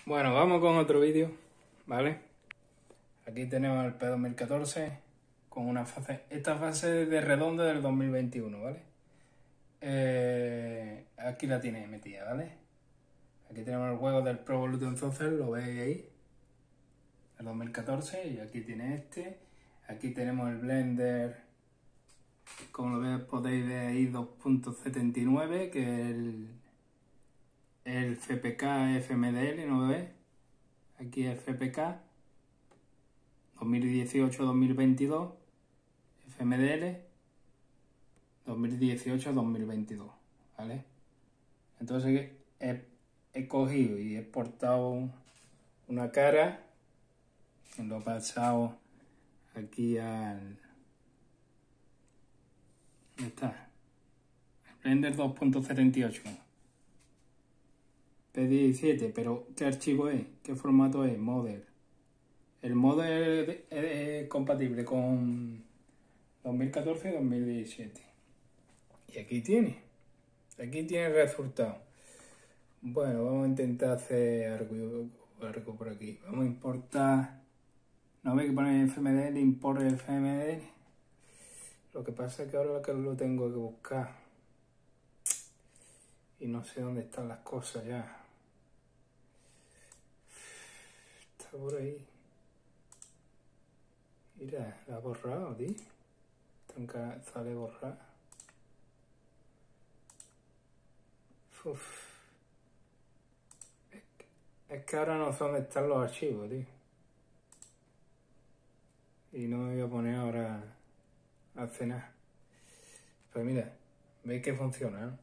Bueno, vamos con otro vídeo, ¿vale? Aquí tenemos el P2014 con una fase, esta fase de redondo del 2021, ¿vale? Aquí la tiene metida, ¿vale? Aquí tenemos el juego del Pro Evolution Soccer, lo veis ahí, el 2014, y aquí tiene este. Aquí tenemos el Blender, como lo veis, podéis ver ahí 2.79, que es el FPK FMDL, ¿no lo veis? Aquí es FPK 2018-2022, FMDL 2018-2022, ¿vale? Entonces he cogido y he exportado una cara, lo he pasado aquí al... ¿Dónde está? El Blender 2.78 P17, pero ¿qué archivo es? ¿Qué formato es? Model. El model es compatible con 2014 y 2017. Y aquí tiene el resultado. Bueno, vamos a intentar hacer algo por aquí. Vamos a importar, no hay que poner FMDL, import el FMDL. Lo que pasa es que ahora lo tengo que buscar. Y no sé dónde están las cosas ya. Está por ahí. Mira, la ha borrado, tío. Sale borrada. Uf. Es que ahora no sé dónde están los archivos, tío. Y no me voy a poner ahora a hacer nada. Pero mira, veis que funciona, ¿no?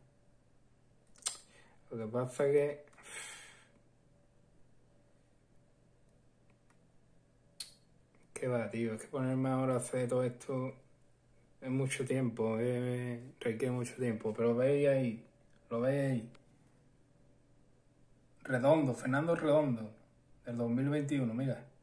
Lo que pasa es que... ¿Qué va, tío? Es que ponerme ahora a hacer todo esto es mucho tiempo, requiere mucho tiempo. Pero veis ahí, lo veis ahí. Redondo, Fernando Redondo, del 2021, mira.